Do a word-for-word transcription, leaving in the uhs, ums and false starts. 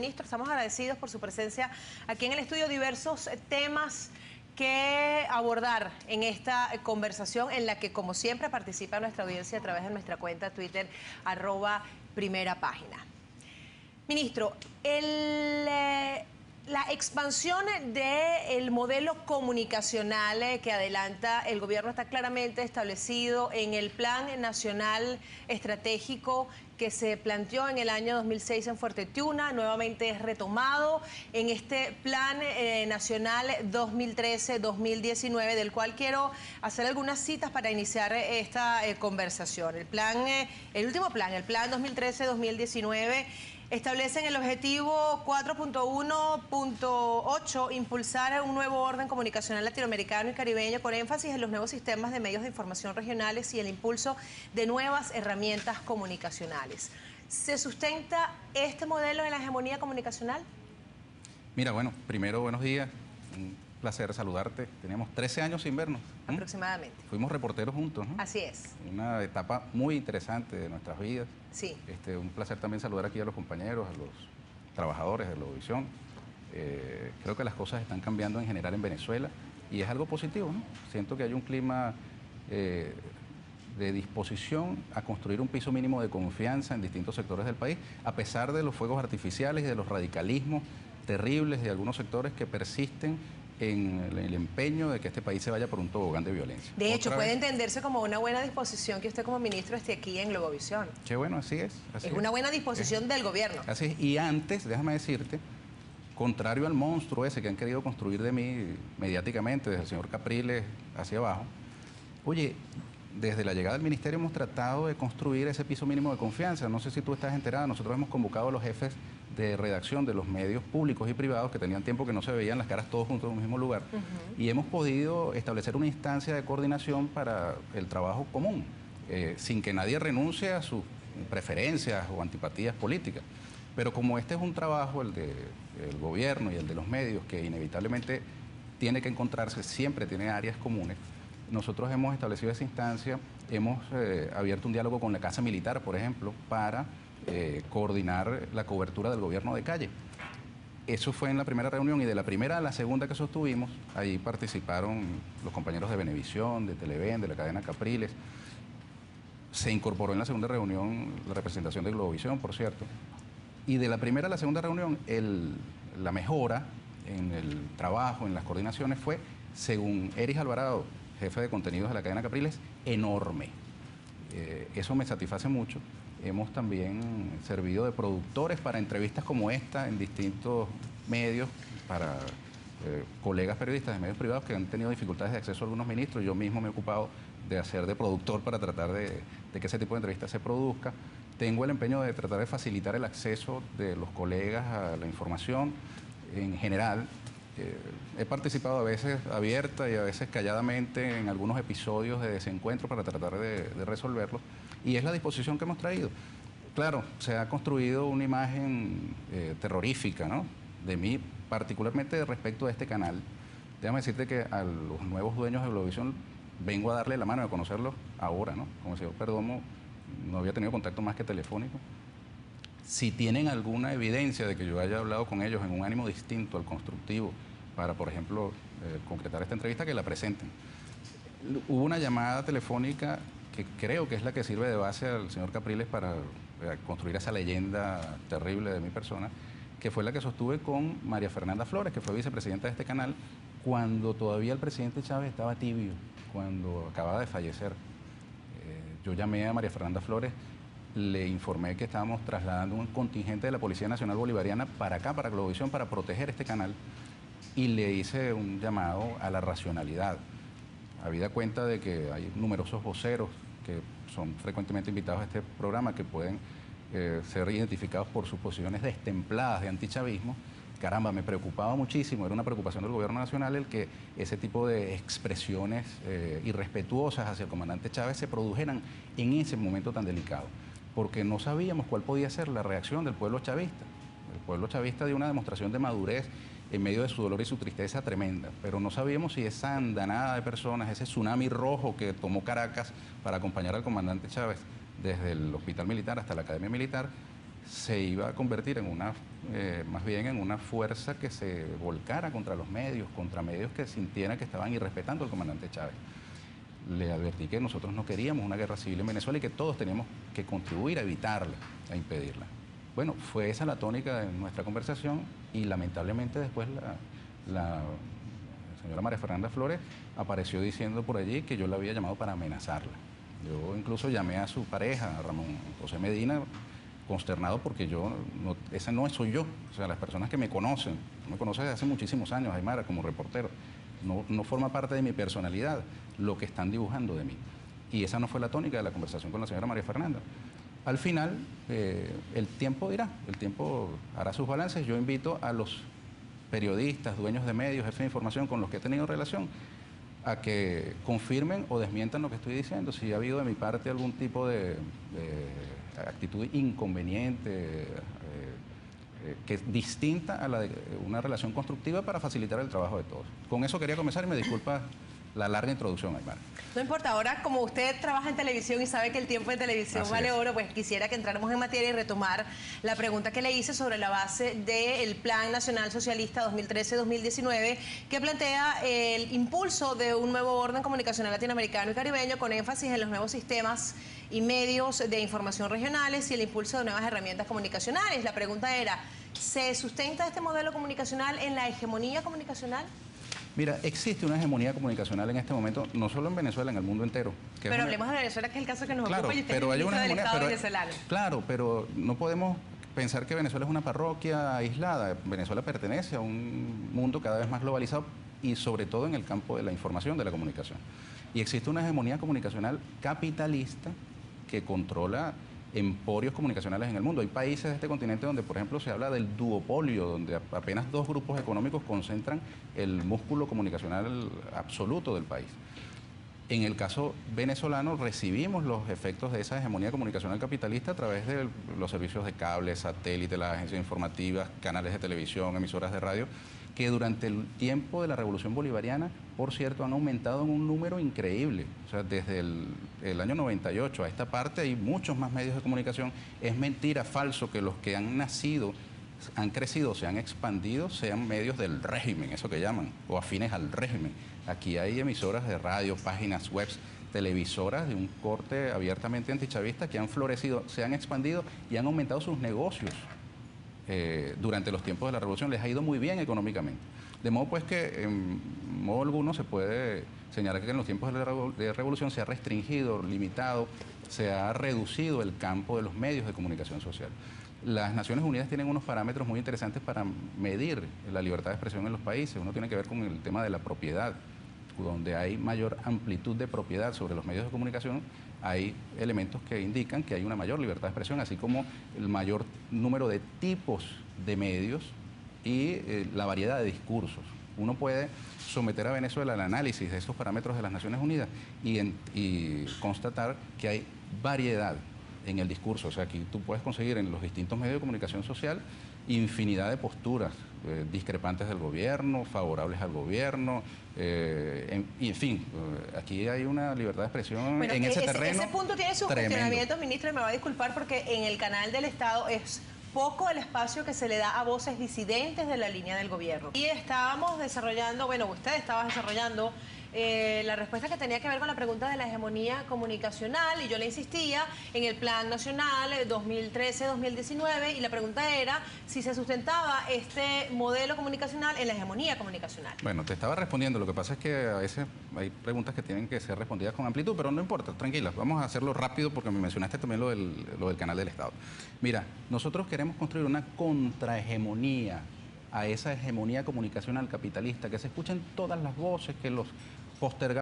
Ministro, estamos agradecidos por su presencia aquí en el estudio. Diversos temas que abordar en esta conversación en la que, como siempre, participa nuestra audiencia a través de nuestra cuenta Twitter, arroba primera página. Ministro, el, eh, la expansión del modelo comunicacional eh, que adelanta el gobierno está claramente establecido en el Plan Nacional Estratégico que se planteó en el año dos mil seis en Fuerte Tiuna, nuevamente es retomado en este Plan eh, Nacional dos mil trece dos mil diecinueve, del cual quiero hacer algunas citas para iniciar eh, esta eh, conversación. El plan, eh, el último plan, el Plan dos mil trece dos mil diecinueve, establecen el objetivo cuatro punto uno punto ocho, impulsar un nuevo orden comunicacional latinoamericano y caribeño con énfasis en los nuevos sistemas de medios de información regionales y el impulso de nuevas herramientas comunicacionales. ¿Se sustenta este modelo en la hegemonía comunicacional? Mira, bueno, primero, buenos días. Un placer saludarte. Teníamos trece años sin vernos. ¿Mm? Aproximadamente. Fuimos reporteros juntos, ¿no? Así es. Una etapa muy interesante de nuestras vidas. Sí. Este, un placer también saludar aquí a los compañeros, a los trabajadores de Globovisión. Eh, creo que las cosas están cambiando en general en Venezuela y es algo positivo, ¿no? Siento que hay un clima eh, de disposición a construir un piso mínimo de confianza en distintos sectores del país, a pesar de los fuegos artificiales y de los radicalismos terribles de algunos sectores que persisten en el empeño de que este país se vaya por un tobogán de violencia. De hecho, Otra puede vez, entenderse como una buena disposición que usted como ministro esté aquí en Globovisión. Qué bueno, así es. Así es, es una buena disposición es, del gobierno. Así es. Y antes, déjame decirte, contrario al monstruo ese que han querido construir de mí mediáticamente, desde el señor Capriles hacia abajo, oye, desde la llegada del ministerio hemos tratado de construir ese piso mínimo de confianza. No sé si tú estás enterada, nosotros hemos convocado a los jefes de redacción de los medios públicos y privados que tenían tiempo que no se veían las caras todos juntos en un mismo lugar, uh-huh. y hemos podido establecer una instancia de coordinación para el trabajo común, eh, sin que nadie renuncie a sus preferencias o antipatías políticas. Pero como este es un trabajo, el del gobierno y el de los medios, que inevitablemente tiene que encontrarse, siempre tiene áreas comunes, nosotros hemos establecido esa instancia, hemos eh, abierto un diálogo con la Casa Militar, por ejemplo, para eh, coordinar la cobertura del gobierno de calle. Eso fue en la primera reunión y de la primera a la segunda que sostuvimos, ahí participaron los compañeros de Venevisión, de Televen, de la cadena Capriles. Se incorporó en la segunda reunión la representación de Globovisión, por cierto. Y de la primera a la segunda reunión, el, la mejora en el trabajo, en las coordinaciones, fue, según Eris Alvarado, jefe de contenidos de la cadena Capriles, enorme. Eh, eso me satisface mucho. Hemos también servido de productores para entrevistas como esta en distintos medios, para eh, colegas periodistas de medios privados que han tenido dificultades de acceso a algunos ministros. Yo mismo me he ocupado de hacer de productor para tratar de, de que ese tipo de entrevistas se produzca. Tengo el empeño de tratar de facilitar el acceso de los colegas a la información en general. Eh, he participado a veces abierta y a veces calladamente en algunos episodios de desencuentro para tratar de, de resolverlos, y es la disposición que hemos traído. Claro, se ha construido una imagen eh, terrorífica, ¿no?, de mí, particularmente respecto a este canal. Déjame decirte que a los nuevos dueños de Globovisión vengo a darle la mano, a conocerlos ahora, ¿no? Como el señor Perdomo no había tenido contacto más que telefónico. Si tienen alguna evidencia de que yo haya hablado con ellos en un ánimo distinto al constructivo para, por ejemplo, eh, concretar esta entrevista, que la presenten. Hubo una llamada telefónica que creo que es la que sirve de base al señor Capriles para eh, construir esa leyenda terrible de mi persona, que fue la que sostuve con María Fernanda Flores, que fue vicepresidenta de este canal, cuando todavía el presidente Chávez estaba tibio, cuando acababa de fallecer. Eh, yo llamé a María Fernanda Flores, le informé que estábamos trasladando un contingente de la Policía Nacional Bolivariana para acá, para Globovisión, para proteger este canal, y le hice un llamado a la racionalidad. Habida cuenta de que hay numerosos voceros que son frecuentemente invitados a este programa, que pueden eh, ser identificados por sus posiciones destempladas de antichavismo. Caramba, me preocupaba muchísimo, era una preocupación del gobierno nacional el que ese tipo de expresiones eh, irrespetuosas hacia el comandante Chávez se produjeran en ese momento tan delicado, porque no sabíamos cuál podía ser la reacción del pueblo chavista. El pueblo chavista dio una demostración de madurez en medio de su dolor y su tristeza tremenda, pero no sabíamos si esa andanada de personas, ese tsunami rojo que tomó Caracas para acompañar al comandante Chávez desde el hospital militar hasta la academia militar, se iba a convertir en una, eh, más bien en una fuerza que se volcara contra los medios, contra medios que sintieran que estaban irrespetando al comandante Chávez. Le advertí que nosotros no queríamos una guerra civil en Venezuela y que todos teníamos que contribuir a evitarla, a impedirla. Bueno, fue esa la tónica de nuestra conversación y lamentablemente después la, la señora María Fernanda Flores apareció diciendo por allí que yo la había llamado para amenazarla. Yo incluso llamé a su pareja, a Ramón José Medina, consternado porque yo, no, ese no soy yo. O sea, las personas que me conocen, me conocen desde hace muchísimos años, Aymara, como reportero, no, no forma parte de mi personalidad lo que están dibujando de mí. Y esa no fue la tónica de la conversación con la señora María Fernanda. Al final, eh, el tiempo dirá, el tiempo hará sus balances. Yo invito a los periodistas, dueños de medios, jefes de información con los que he tenido relación, a que confirmen o desmientan lo que estoy diciendo. Si ha habido de mi parte algún tipo de, de actitud inconveniente, eh, eh, que es distinta a la de una relación constructiva para facilitar el trabajo de todos. Con eso quería comenzar y me disculpa la larga introducción, Aymara. No importa, ahora como usted trabaja en televisión y sabe que el tiempo de televisión Así vale es. oro, pues quisiera que entráramos en materia y retomar la pregunta que le hice sobre la base del Plan Nacional Socialista dos mil trece dos mil diecinueve, que plantea el impulso de un nuevo orden comunicacional latinoamericano y caribeño con énfasis en los nuevos sistemas y medios de información regionales y el impulso de nuevas herramientas comunicacionales. La pregunta era, ¿se sustenta este modelo comunicacional en la hegemonía comunicacional? Mira, existe una hegemonía comunicacional en este momento, no solo en Venezuela, en el mundo entero. Que pero una... hablemos de Venezuela, que es el caso que nos claro, ocupa, y usted pero es hay el una ministro del hegemonía, Estado pero, venezolano. Claro, pero no podemos pensar que Venezuela es una parroquia aislada. Venezuela pertenece a un mundo cada vez más globalizado y sobre todo en el campo de la información, de la comunicación. Y existe una hegemonía comunicacional capitalista que controla emporios comunicacionales en el mundo. Hay países de este continente donde, por ejemplo, se habla del duopolio, donde apenas dos grupos económicos concentran el músculo comunicacional absoluto del país. En el caso venezolano recibimos los efectos de esa hegemonía comunicacional capitalista a través de los servicios de cable, satélite, las agencias informativas, canales de televisión, emisoras de radio, que durante el tiempo de la Revolución Bolivariana, por cierto, han aumentado en un número increíble. O sea, desde el, el año noventa y ocho a esta parte hay muchos más medios de comunicación. Es mentira, falso, que los que han nacido, han crecido, se han expandido, sean medios del régimen, eso que llaman, o afines al régimen. Aquí hay emisoras de radio, páginas web, televisoras de un corte abiertamente antichavista que han florecido, se han expandido y han aumentado sus negocios. Eh, durante los tiempos de la revolución les ha ido muy bien económicamente. De modo pues que en modo alguno se puede señalar que en los tiempos de la revo- de revolución se ha restringido, limitado, se ha reducido el campo de los medios de comunicación social. Las Naciones Unidas tienen unos parámetros muy interesantes para medir la libertad de expresión en los países. Uno tiene que ver con el tema de la propiedad. Donde hay mayor amplitud de propiedad sobre los medios de comunicación, hay elementos que indican que hay una mayor libertad de expresión, así como el mayor número de tipos de medios y eh, la variedad de discursos. Uno puede someter a Venezuela al análisis de esos parámetros de las Naciones Unidas y, en, y constatar que hay variedad en el discurso. O sea, aquí tú puedes conseguir en los distintos medios de comunicación social infinidad de posturas eh, discrepantes del gobierno, favorables al gobierno, eh, en, y en fin, eh, aquí hay una libertad de expresión bueno, en ese, ese terreno. Ese punto tiene sus tremendo. cuestionamientos, ministro, y me va a disculpar porque en el canal del Estado es poco el espacio que se le da a voces disidentes de la línea del gobierno. Y estábamos desarrollando, bueno, usted estaba desarrollando eh, la respuesta que tenía que ver con la pregunta de la hegemonía comunicacional, y yo le insistía en el Plan Nacional eh, dos mil trece dos mil diecinueve, y la pregunta era si se sustentaba este modelo comunicacional en la hegemonía comunicacional. Bueno, te estaba respondiendo, lo que pasa es que a veces hay preguntas que tienen que ser respondidas con amplitud, pero no importa, tranquila, vamos a hacerlo rápido porque me mencionaste también lo del, lo del canal del Estado. Mira, nosotros queremos construir una contrahegemonía a esa hegemonía comunicacional capitalista, que se escuchen todas las voces, que los postergados